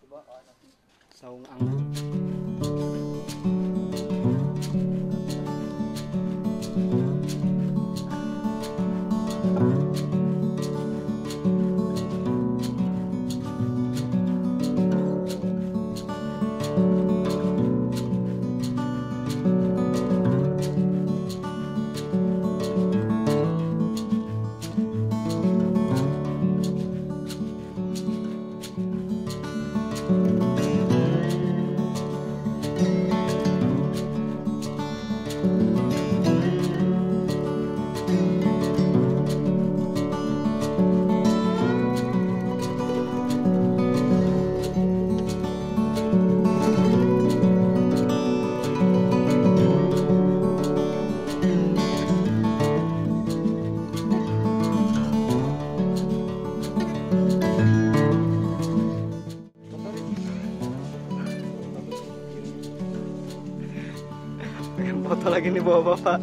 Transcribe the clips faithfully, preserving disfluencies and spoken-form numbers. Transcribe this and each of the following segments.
Saung anggur. Pengen foto lagi nih bawa bapak.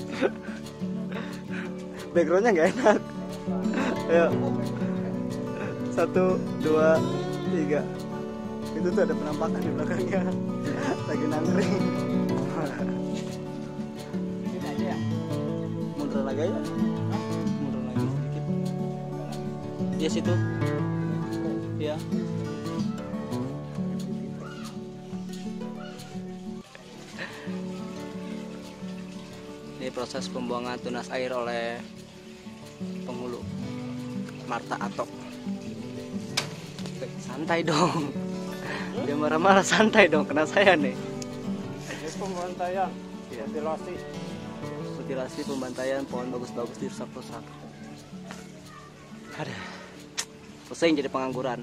Backgroundnya nggak enak. Ayo, satu, dua, tiga. Itu tuh ada penampakan di belakangnya. Lagi nangkring. Ini aja ya. Mundur lagi aja. Mundur lagi sedikit. Dia situ. Iya. Ini proses pembuangan tunas air oleh penghulu Marta Atok. Santai dong. Dia marah-marah, santai dong, kena saya nih. Ini pembantaian, Ya. mutilasi. Mutilasi, pembantaian, pohon bagus-bagus dirusak-rusak. Ada. Pusing jadi pengangguran.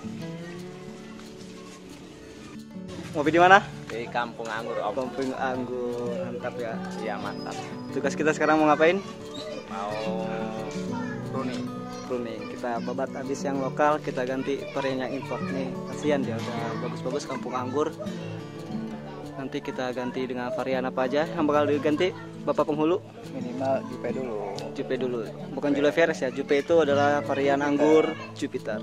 Ngopi di mana? Di Kampung Anggur, Om. Kampung Anggur, mantap ya. Iya, mantap. Tugas kita sekarang mau ngapain? Mau pruning. Pruning. Kita babat habis yang lokal, kita ganti varian yang import nih. Kasihan dia udah bagus-bagus Kampung Anggur. Nanti kita ganti dengan varian apa aja yang bakal diganti, Bapak penghulu? Minimal Jupe dulu. Jupe dulu. Bukan Jules Verres ya. Jupe itu adalah varian anggur Jupiter.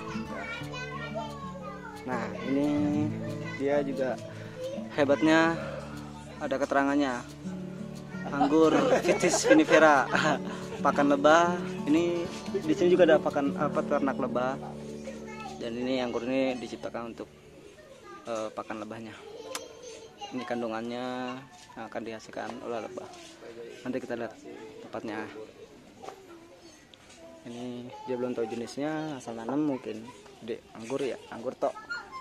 Nah, ini dia juga hebatnya ada keterangannya. Anggur Vitis vinifera. Pakan lebah. Ini di sini juga ada pakan apa ternak lebah. Dan ini anggur ini diciptakan untuk uh, pakan lebahnya. Ini kandungannya yang akan dihasilkan oleh lebah. Nanti kita lihat tempatnya. Ini dia belum tahu jenisnya, asal nanam mungkin di anggur ya, anggur tok.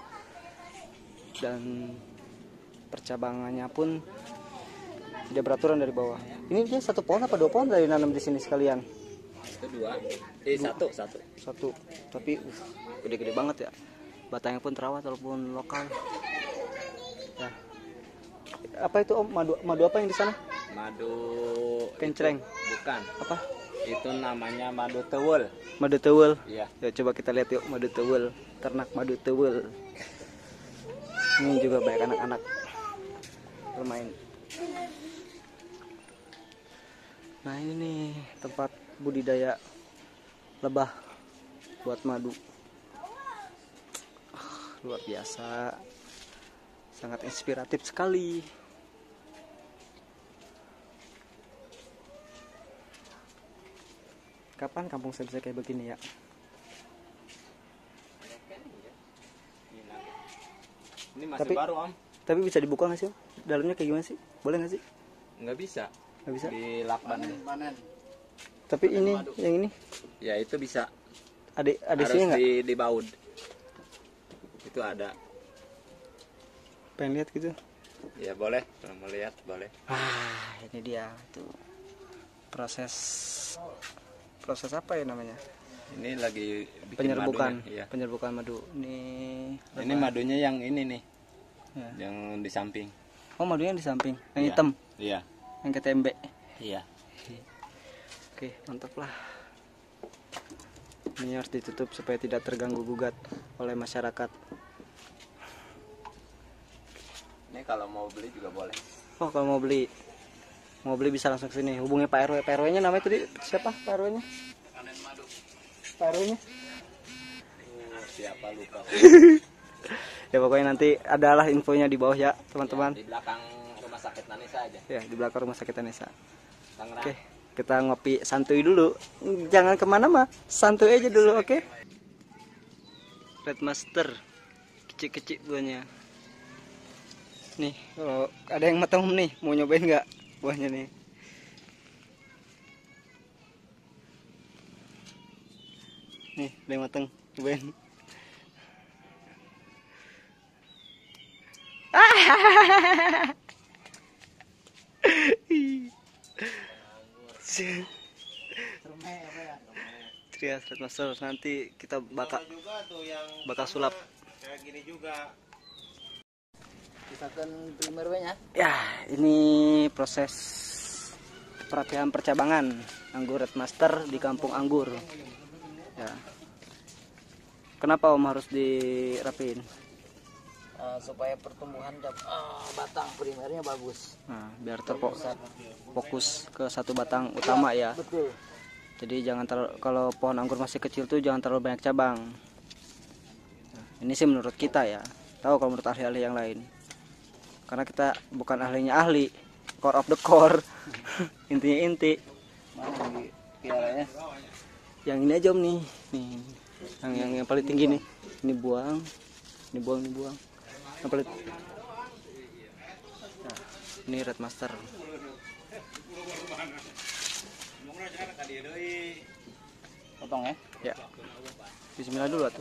Dan percabangannya pun dia beraturan dari bawah. Ini dia satu pohon apa dua pohon dari nanam di sini sekalian? Itu dua. Eh, satu, satu. Satu. Tapi uh, gede-gede banget ya. Batangnya pun terawat walaupun lokal. Ya. Apa itu Om? Madu madu apa yang di sana? Madu Kencreng. Bukan. Apa? Itu namanya madu tewel. Madu tewel. Iya. Ya coba kita lihat yuk madu tewel. Ternak madu tewel. Ini juga banyak anak-anak bermain. Nah ini nih tempat budidaya lebah buat madu. Ah, luar biasa, sangat inspiratif sekali. Kapan kampung saya bisa kayak begini ya? Ini masih Tapi- baru, Om. Tapi bisa dibuka nggak sih Om? Dalamnya kayak gimana sih? Boleh nggak sih? Nggak bisa. Nggak bisa. Di lakban. Tapi ini yang ini Ya, itu bisa. ada ada Harus sini nggak? di di baud. Itu ada. Pengen lihat gitu. Ya, boleh. Kalau mau lihat, boleh. Ah, ini dia tuh proses proses apa ya namanya? Ini lagi bikin Penyerbukan, madunya. Iya. penyerbukan madu. Ini Ini apa? madunya yang ini nih, Ya. yang di samping. Oh, madunya di samping, yang Iya. hitam, Iya. yang kayak tembe. Iya. Oke, mantap lah. Ini harus ditutup supaya tidak terganggu gugat oleh masyarakat. Ini kalau mau beli juga boleh. Oh, kalau mau beli, mau beli bisa langsung ke sini. Hubungi Pak R W. Pak R W-nya namanya tadi siapa? Pak R W-nya? Panen madu. Pak R W-nya? Oh, siapa lupa. Ya pokoknya nanti adalah infonya di bawah ya teman-teman. Ya, di belakang rumah sakit Nanisa aja. Ya di belakang rumah sakit Anissa. Tangerang. Oke, kita ngopi santuy dulu. Jangan kemana mah, santuy aja dulu, oke? Red Master, kecil-kecil buahnya. Nih, kalau ada yang matang nih, mau nyobain nggak buahnya nih? Nih, ada yang matang, cobain. Trias Red Master, nanti kita bakal bakal sulap. Kayak gini juga. Misalkan primer nya. Ya, ini proses perapian percabangan anggur Red Master di Kampung Anggur. Ya. Kenapa Om harus dirapiin? Uh, supaya pertumbuhan uh, batang primernya bagus. Nah, biar terfokus ke satu batang utama ya. Betul. Jadi jangan terlalu, kalau pohon anggur masih kecil tuh jangan terlalu banyak cabang. Nah, ini sih menurut kita ya. Tahu kalau menurut ahli-ahli yang lain. Karena kita bukan ahlinya ahli, core of the core. Intinya inti. Mana piaranya? Yang ini aja Om nih. Nih. Yang yang yang paling tinggi nih. Ini buang. Ini buang, ini buang. Yang paling. Nah, ini Red Master. Potong ya? Ya. Bismillah dulu atuh.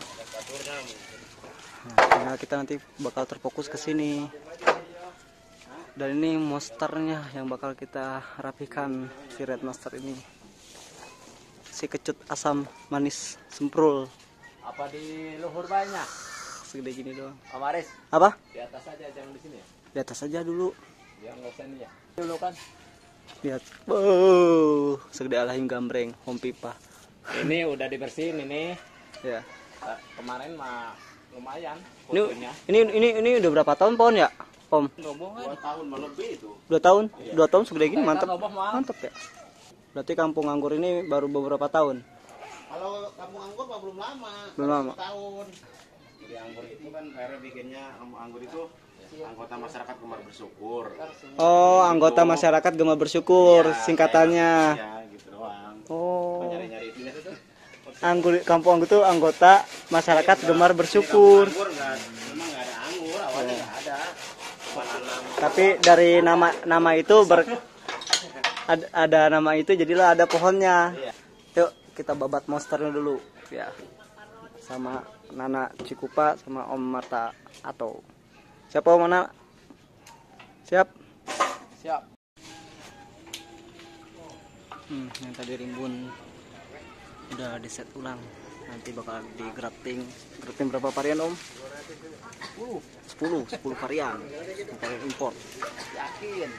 Nah, kita nanti bakal terfokus ke sini. Dan ini monsternya yang bakal kita rapikan, si Red Master ini. Si kecut asam manis semprul. Apa di luhur banyak? Segede gini doang. Kamaris, Apa? di atas aja, jangan di sini ya. Di atas aja dulu. Ya nggak usah nih ya. Dulu kan. Lihat. Wow, segede alahim gambreng, hom pipa. Ini udah dibersihin ini. Ya. Nah, kemarin mah lumayan Ini, fotonya. ini ini ini udah berapa tahun pohon ya, Om? Dua tahun lebih itu. Dua tahun? Dua tahun segede gini, Saya mantap. kan Roboh, Mas. Mantap ya. Berarti Kampung Anggur ini baru beberapa tahun. Kalau kampung anggur mah belum lama. Belum lama. Satu tahun. Jadi anggur itu kan akhirnya bikinnya anggur itu anggota masyarakat gemar bersyukur. Oh, anggota masyarakat gemar bersyukur, Iya, singkatannya. Ya gitu doang. Oh, Nyari-nyari itu itu. anggur Kampung Anggur itu anggota masyarakat gemar bersyukur. Anggur enggak, memang enggak ada anggur, awalnya enggak ada. Cuma nanam. Tapi dari nama nama itu ber, ada, ada nama itu jadilah ada pohonnya. Iya. Yuk kita babat monsternya dulu, ya. Sama Nana Cikupa sama Om Marta atau siapa Om Nana? Siap? Siap. Hmm, yang tadi rimbun udah di set ulang, nanti bakal di grafting. Grafting berapa varian Om? sepuluh sepuluh varian, varian import. Yakin.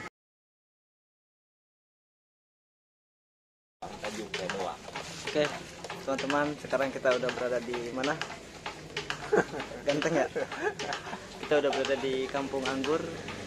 Oke teman-teman, sekarang kita udah berada di mana? Ganteng ya? Kita udah berada di Kampung Anggur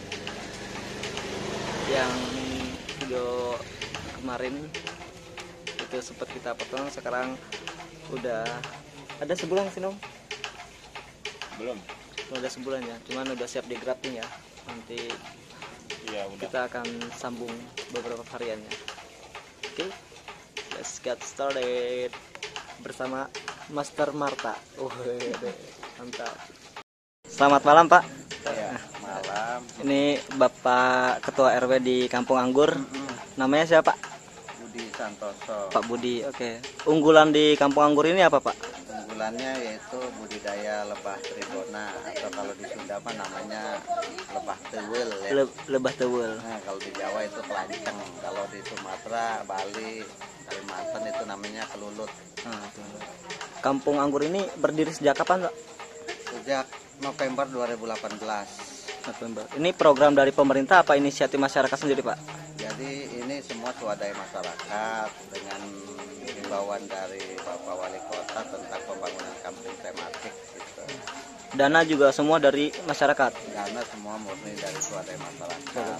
yang video kemarin itu sempat kita potong. Sekarang udah ada sebulan sih Om? Belum. Udah sebulan ya, cuman udah siap di grafting ya. Nanti Iya, udah. kita akan sambung beberapa variannya. Oke, let's get started bersama Master Marta. Oh, mantap. Selamat malam Pak. Ya, malam. Ini Bapak Ketua R W di Kampung Anggur. Namanya siapa? Budi Santoso. Pak Budi. Oke. Unggulan di Kampung Anggur ini apa Pak? Unggulannya yaitu budidaya lebah trigona atau kalau di Sunda mah namanya lebah tewel ya. Le- lebah tewel. Nah, kalau di Jawa itu kelanceng, kalau di Sumatera, Bali, Kalimantan itu namanya kelulut. Nah, tuh. Kampung Anggur ini berdiri sejak kapan Pak? Sejak November dua ribu delapan belas. November. Ini program dari pemerintah apa inisiatif masyarakat sendiri Pak? Jadi ini semua swadaya masyarakat dengan himbauan dari Bapak Wali Kota tentang pembangunan kampung tematik gitu. Dana juga semua dari masyarakat. Karena semua murni dari swadaya masyarakat.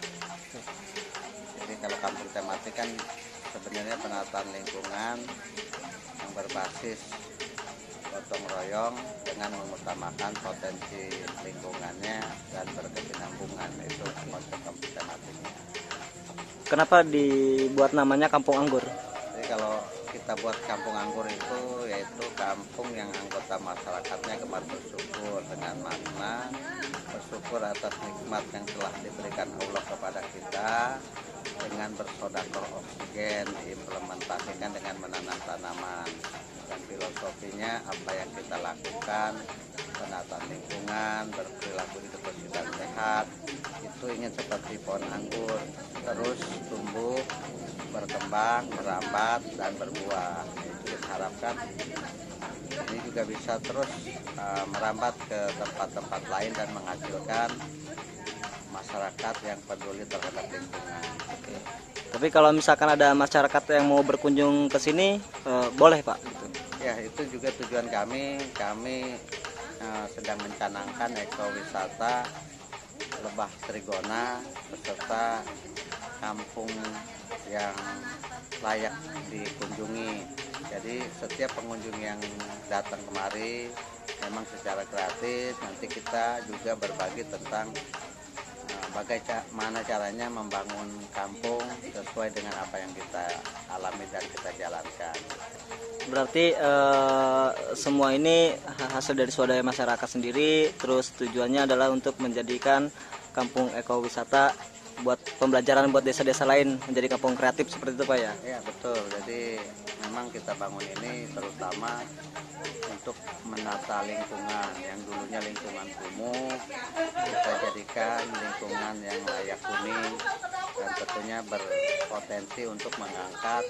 Jadi kalau kampung tematik kan sebenarnya penataan lingkungan yang berbasis gotong royong dengan mengutamakan potensi lingkungannya dan berkesinambungan. Itu konsep kampung tematiknya. Kenapa dibuat namanya Kampung Anggur? Jadi kalau kita buat kampung anggur itu yaitu kampung yang anggota masyarakatnya gemar bersyukur dengan makna bersyukur atas nikmat yang telah diberikan Allah kepada kita dengan bersodakoh oksigen, diimplementasikan dengan menanam tanaman. Dan filosofinya apa yang kita lakukan, penataan lingkungan, berperilaku hidup bersih dan sehat, itu ingin seperti pohon anggur, terus tumbuh, berkembang, merambat, dan berbuah. Itu kita harapkan ini juga bisa terus uh, merambat ke tempat-tempat lain dan menghasilkan masyarakat yang peduli terhadap lingkungan. Oke. Tapi kalau misalkan ada masyarakat yang mau berkunjung ke sini, eh, boleh Pak? Gitu. Ya, itu juga tujuan kami. Kami uh, sedang mencanangkan ekowisata Lebah Trigona beserta kampung yang layak dikunjungi. Jadi setiap pengunjung yang datang kemari memang secara gratis. Nanti kita juga berbagi tentang bagaimana caranya membangun kampung sesuai dengan apa yang kita alami dan kita jalankan. Berarti eh, semua ini hasil dari swadaya masyarakat sendiri, terus tujuannya adalah untuk menjadikan kampung ekowisata buat pembelajaran buat desa-desa lain menjadi kampung kreatif seperti itu Pak ya? Iya betul, jadi memang kita bangun ini terutama untuk menata lingkungan yang dulunya lingkungan kumuh, kita jadikan lingkungan yang layak huni dan tentunya berpotensi untuk mengangkat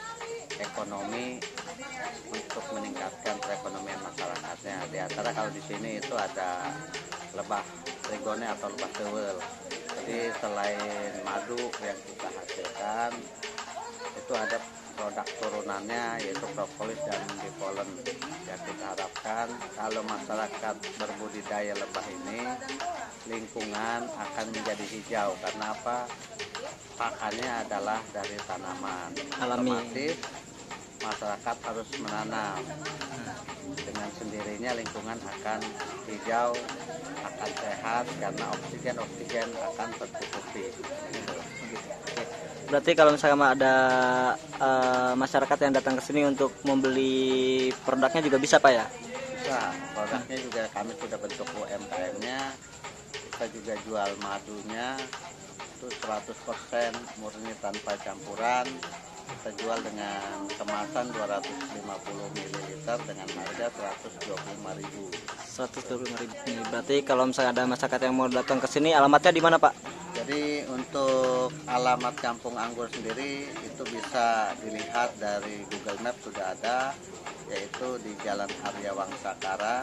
ekonomi untuk meningkatkan perekonomian masyarakatnya. Di antara kalau di sini itu ada lebah trigona atau lebah tewel. Jadi selain madu yang kita hasilkan, itu ada produk turunannya yaitu propolis dan bipolen. Yang kita harapkan kalau masyarakat berbudidaya lebah ini, lingkungan akan menjadi hijau. Karena apa? Pakannya adalah dari tanaman Alami. Otomatis masyarakat harus menanam. Dengan sendirinya lingkungan akan hijau, akan sehat karena oksigen-oksigen akan tercukupi. Gitu. Berarti kalau misalkan ada uh, masyarakat yang datang ke sini untuk membeli produknya juga bisa Pak ya? Bisa, produknya juga kami sudah bentuk U M K M-nya. Kita juga jual madunya itu seratus persen murni tanpa campuran. Kita jual dengan kemasan dua ratus lima puluh mililiter dengan harga seratus dua puluh lima ribu. seratus dua puluh lima ribu. Berarti kalau misalnya ada masyarakat yang mau datang ke sini, alamatnya di mana Pak? Jadi untuk alamat Kampung Anggur sendiri itu bisa dilihat dari Google Maps sudah ada, yaitu di Jalan Arya Wangsakara,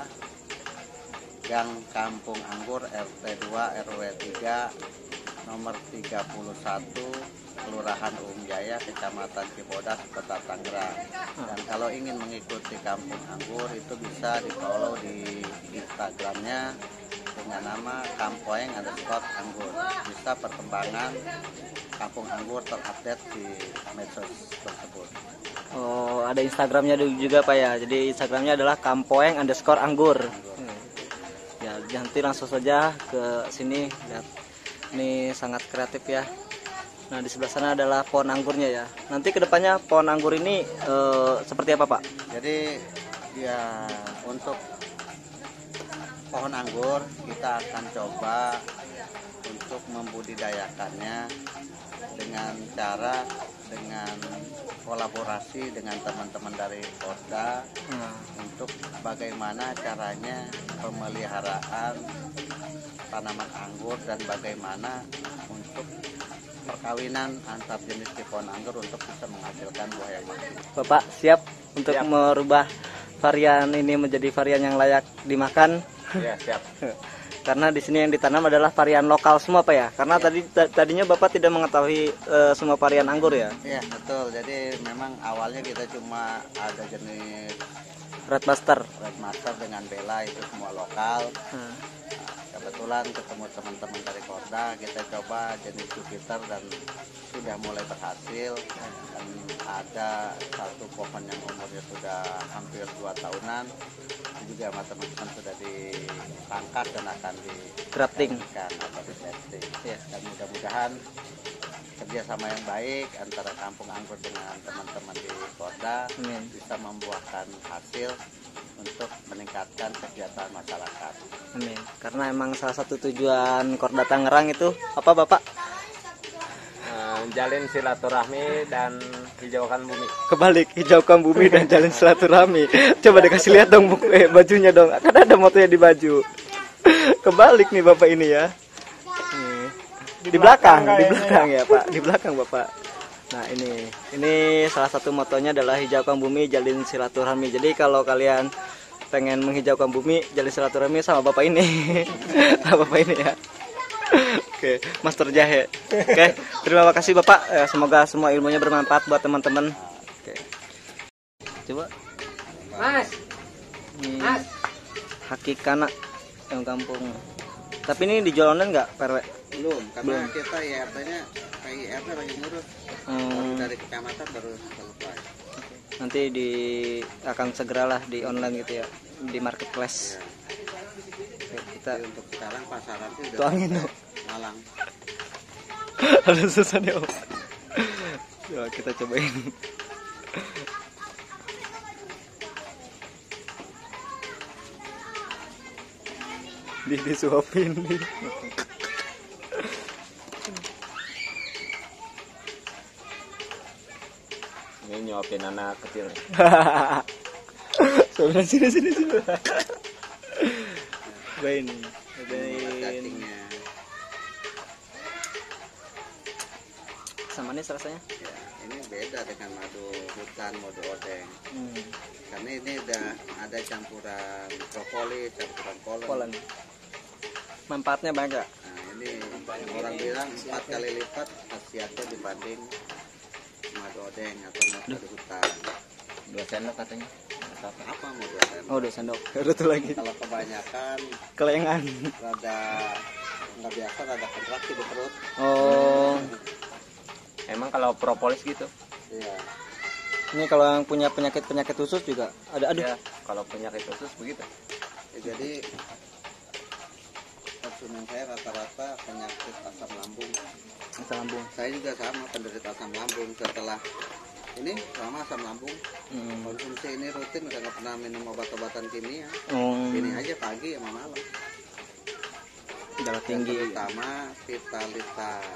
Gang Kampung Anggur R T dua R W tiga nomor tiga puluh satu Kelurahan Uum Jaya, Kecamatan Cibodas, Kota Tangerang. Dan kalau ingin mengikuti Kampung Anggur itu bisa di-follow di Instagramnya dengan nama Kampoeng underscore Anggur. Bisa perkembangan Kampung Anggur terupdate di medsos tersebut. Oh, ada Instagramnya juga Pak ya. Jadi Instagramnya adalah Kampoeng underscore Anggur. Hmm. Ya, nanti langsung saja ke sini. Lihat, ini sangat kreatif ya. Nah, di sebelah sana adalah pohon anggurnya ya. Nanti kedepannya pohon anggur ini eh, seperti apa Pak? Jadi ya untuk pohon anggur kita akan coba untuk membudidayakannya dengan cara dengan kolaborasi dengan teman-teman dari Porda hmm. untuk bagaimana caranya pemeliharaan tanaman anggur dan bagaimana untuk perkawinan antar jenis pohon anggur untuk bisa menghasilkan buah yang maksimal. Bapak siap untuk siap. merubah varian ini menjadi varian yang layak dimakan? Ya, siap. Karena di sini yang ditanam adalah varian lokal semua Pak ya. Karena ya. tadi tadinya Bapak tidak mengetahui uh, semua varian anggur ya. Iya, betul. Jadi memang awalnya kita cuma ada jenis Red Master. Red Master dengan Bella itu semua lokal. Hmm. Kebetulan kebetulan ketemu teman-teman dari Korda, kita coba jenis Jupiter dan sudah mulai berhasil. Dan ada satu pohon yang umurnya sudah hampir dua tahunan, itu juga sama teman-teman sudah dipangkas dan akan di grafting atau di testing. Ya. Dan mudah-mudahan kerjasama yang baik antara Kampung Anggur dengan teman-teman di Korda Amin. bisa membuahkan hasil untuk meningkatkan kesejahteraan masyarakat. Amin. Karena emang salah satu tujuan Korda Tangerang itu apa Bapak? Jalin silaturahmi dan hijaukan bumi. Kebalik, hijaukan bumi dan jalin silaturahmi. Coba dikasih lihat dong buku, eh, bajunya dong. Kan ada motonya di baju. Kebalik nih Bapak ini ya. Nih. Di belakang, di belakang ya Pak, di belakang Bapak. Nah ini, ini salah satu motonya adalah hijaukan bumi, jalin silaturahmi. Jadi kalau kalian pengen menghijaukan bumi, jalin silaturahmi sama Bapak ini, sama Bapak ini ya. Oke, Master Jahe. Oke, terima kasih Bapak. Eh, semoga semua ilmunya bermanfaat buat teman-teman. Oke, coba. Mas, Ini Mas. Hakikana yang kampung. Tapi ini dijual online nggak, P R W? Belum, karena Belum. kita I R T-nya K I R T lagi ngurus. Hmm. Baru dari kecamatan baru selesai. Nanti di akan segeralah di online gitu ya, di marketplace. Ya. Oke, kita Jadi untuk sekarang pasaran sih udah tuangin dong. malang. Ada susah nih Om. Coba kita cobain. Di disuapin nih. Ini nyuapin anak kecil. Sebelah sini sini sini. Cobain. Cobain. Cacingnya. Sama nih rasanya. Ya, ini beda dengan madu hutan, madu odeng. Hmm. Karena ini udah ada campuran propolis, campuran polen. Polen. Manfaatnya banyak. Nah, ini orang bilang empat kali lipat khasiatnya dibanding madu odeng atau madu hutan. Dua sendok katanya. Apa madu odeng? Oh, udah sendok. Udah tuh lagi. Kalau kebanyakan Kelengan. rada nggak biasa, rada kontraksi di perut. Oh. Emang kalau propolis gitu? Iya. Ini kalau yang punya penyakit-penyakit khusus juga ada. Aduh. Ya, kalau penyakit khusus begitu. Ya, jadi konsumen saya rata-rata penyakit asam lambung. Asam lambung. Saya juga sama, penderita asam lambung. Setelah ini sama asam lambung, Hmm. konsumsi ini rutin, udah nggak pernah minum obat-obatan kimia. Hmm. Ini aja pagi sama malam. Darah Yang tinggi. terutama vitalitas.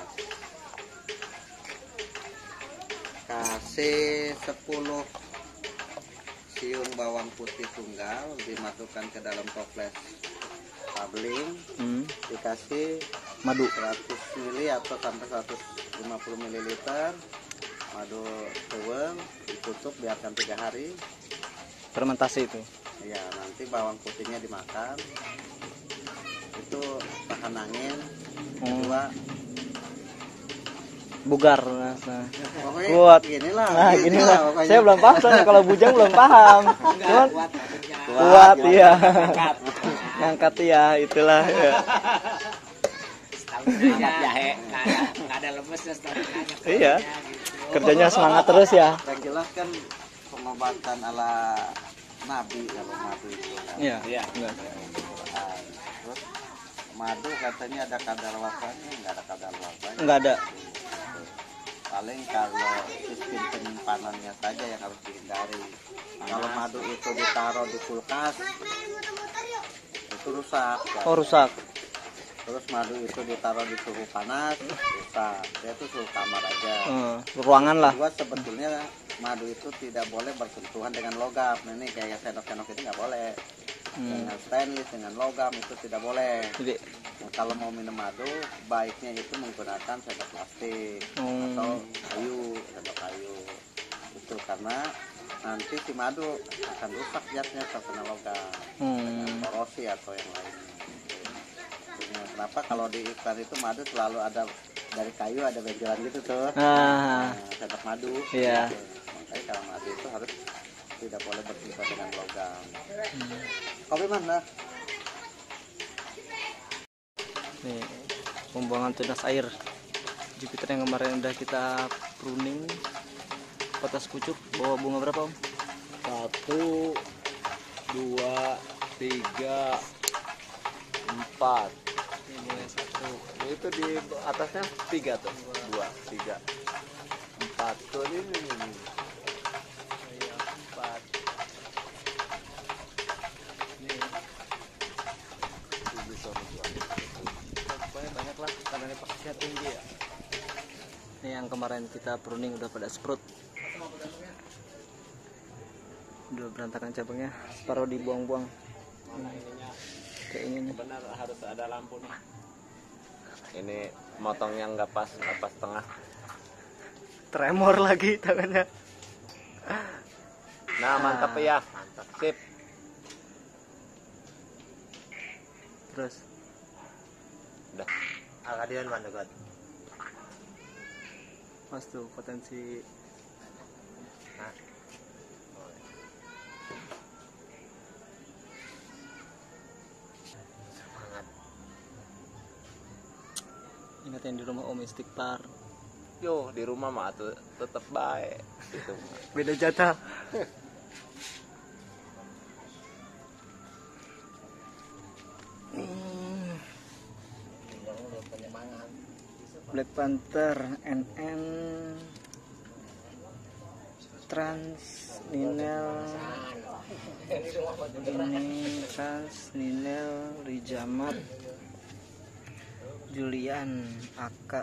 Kasih sepuluh siung bawang putih tunggal, dimasukkan ke dalam toples tabling, Hmm. dikasih Madu. seratus mililiter atau sampai seratus lima puluh mililiter madu tuang, ditutup, biarkan tiga hari. Fermentasi itu. Ya, nanti bawang putihnya dimakan, itu tahan angin. Kedua, Bugar. Nah, nah. pokoknya Kuat. gini lah, Nah, gini gini lah lah. pokoknya. Saya belum paham soalnya kalau bujang belum paham. Cuman kuat iya. Ngangkat ya, itulah. Ya. jahe, nggak ada, nggak ada lemesnya, Iya. Kerjanya semangat terus ya. Yang jelas kan pengobatan ala Nabi kalau madu itu kan. Iya. Iya. Enggak. Al-Quran. Terus madu katanya ada kadar wafanya, nggak ada kadar wafanya. Enggak ada. Paling kalau sistem penyimpanannya saja yang harus dihindari. Kalau madu itu ditaruh di kulkas, itu rusak. Oh, rusak. Terus madu itu ditaruh di suhu panas, rusak. Dia itu suhu kamar aja. Eh, ruangan lah. Kedua, sebetulnya madu itu tidak boleh bersentuhan dengan logam. Nah, ini kayak sendok-sendok itu nggak boleh. Hmm. Dengan stainless, dengan logam itu tidak boleh. Jadi Nah, kalau mau minum madu, baiknya itu menggunakan sendok plastik Hmm. atau kayu, sendok kayu. Itu karena nanti si madu akan rusak zatnya terkena logam, dengan hmm. korosi atau yang lainnya. Nah, kenapa kalau di iklan itu madu selalu ada dari kayu, ada benjolan gitu tuh. Ah, Nah, sendok madu. Iya. Gitu. Makanya kalau madu itu harus tidak boleh bersentuhan dengan logam. Kopi mana? Nih, pembuangan tunas air Jupiter yang kemarin udah kita pruning. Potas pucuk bawa bunga berapa Om? Satu, dua, tiga, empat. Ini bunga satu. Itu di atasnya tiga tuh, dua, tiga, empat tuh ini. Iya, empat. Nih, pokoknya banyak lah karena ini pakainya tinggi ya. Ini yang kemarin kita pruning udah pada sprout. Udah berantakan cabangnya, separuh dibuang-buang. Hmm. Kayak ini nih. Benar harus ada lampu nih. Ini motongnya nggak pas, nggak pas tengah. Tremor lagi tangannya. Nah mantap ya, mantap. Sip. Terus Udah. Agadian mana God? mas tuh potensi. Nah. Semangat. Ingat yang di rumah Om istighfar. Yo di rumah mah tuh tetap baik. Itu mah. Beda jatah. Hmm. Black Panther, N N, Trans, Ninel, ini Trans, Ninel, Rijamat, Julian, Aka,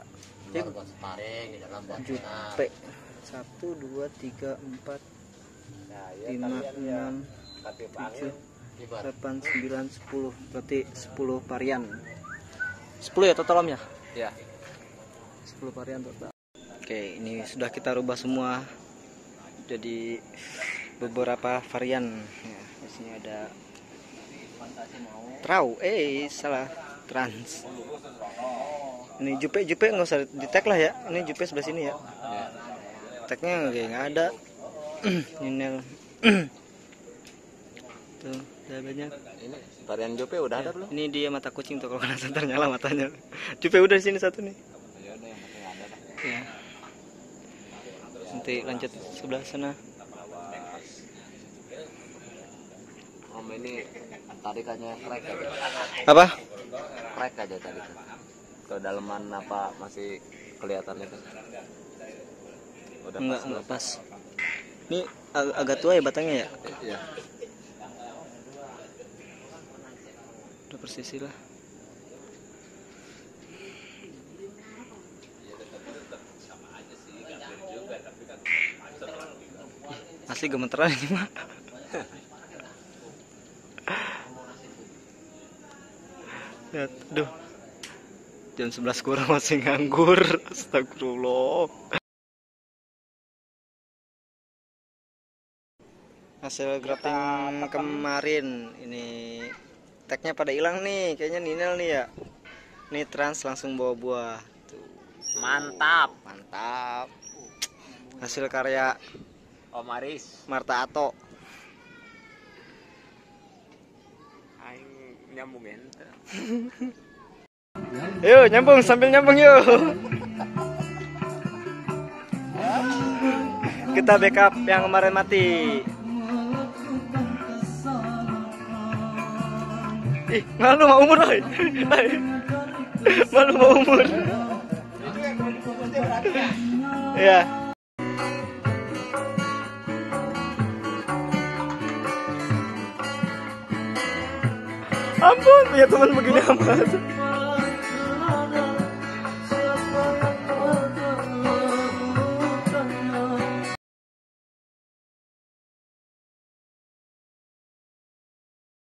Jupe, satu, dua, tiga, empat, lima, enam, tujuh, delapan, sembilan, sepuluh, berarti sepuluh varian. Sepuluh ya total Om ya? Ya. sepuluh varian total. Oke, ini sudah kita rubah semua jadi beberapa varian. Ya, di sini ada Trau, eh salah, Trans. Ini Jupe, Jupe nggak usah di tag lah ya. Ini Jupe sebelah sini ya. Tagnya kayak nggak ada. Ninel. Tuh, udah banyak. Ini varian Jope udah ada belum? Ini dia mata kucing tuh kalau kena santar nyala matanya. Jupe udah di sini satu nih. Ya. Nanti lanjut sebelah sana. Om ini tarikannya crack aja. Apa? Crack aja tadi. Ke daleman apa masih kelihatan itu? Udah Enggak, pas enggak belum? pas. Ini ag agak tua ya batangnya ya? Iya. Udah persisi lah. Asli gemeteran ini mah. Lihat, aduh. Jam sebelas kurang masih nganggur. Astagfirullah. Hasil grafting kemarin ini tagnya pada hilang nih, kayaknya Ninel nih ya. Nih Trans langsung bawa buah. Tuh. Mantap. Mantap. Hasil karya Om Aris. Marta Ato. Aing nyambungin. Yuk nyambung sambil nyambung yuk. Kita backup yang kemarin mati. Ih, malu mau umur, oi. Malu mau umur. Ya. Ampun, punya teman begini amat.